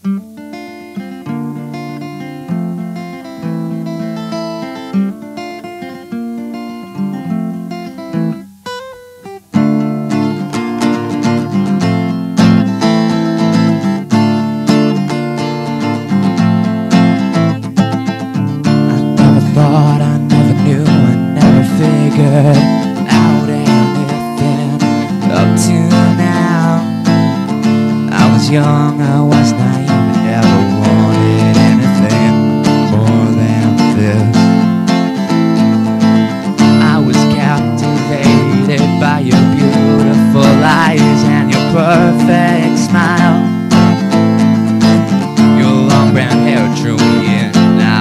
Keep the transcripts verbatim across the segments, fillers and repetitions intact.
Thought I never knew, I never figured out anything up to now. I was young, I was naive, but never wanted anything more than this. I was captivated by your beautiful eyes and your perfect smile. Your long brown hair drew me in.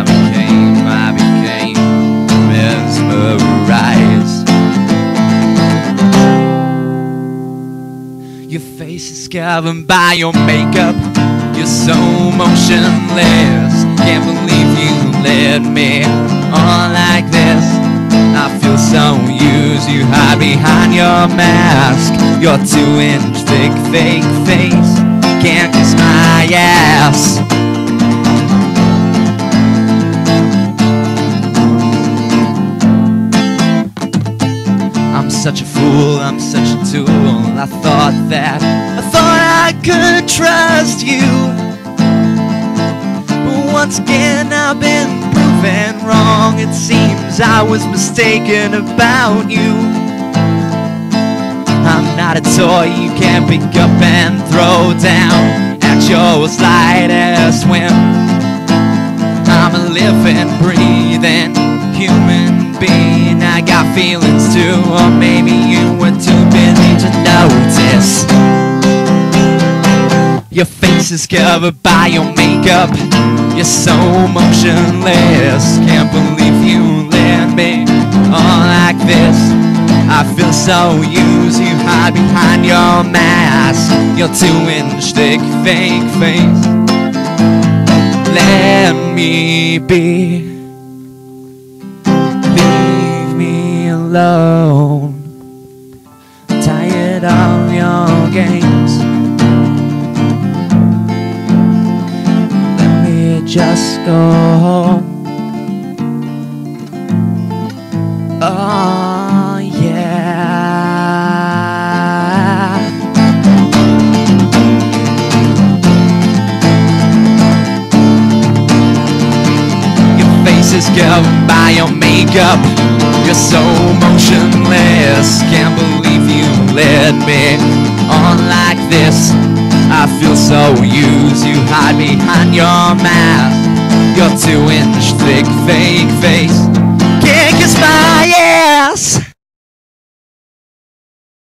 Your face is covered by your makeup. You're so motionless. Can't believe you let me on like this. I feel so used. You hide behind your mask. Your two-inch thick fake face can't kiss my ass. I'm such a fool, I'm such a tool. I thought that, I thought I could trust you, but once again I've been proven wrong. It seems I was mistaken about you. I'm not a toy you can pick up and throw down at your slightest whim. I'm a living, breathing human being. I got feelings too, or maybe you were too busy to notice. Your face is covered by your makeup. You're so motionless. Can't believe you let me on like this. I feel so used. You hide behind your mask. Your two-inch thick fake face. Let me be. Alone, tired of your games. Let me just go home. Oh yeah. Your face is covered by your makeup. You're so motionless. Can't believe you let me on like this. I feel so used. You hide behind your mask. Your two-inch thick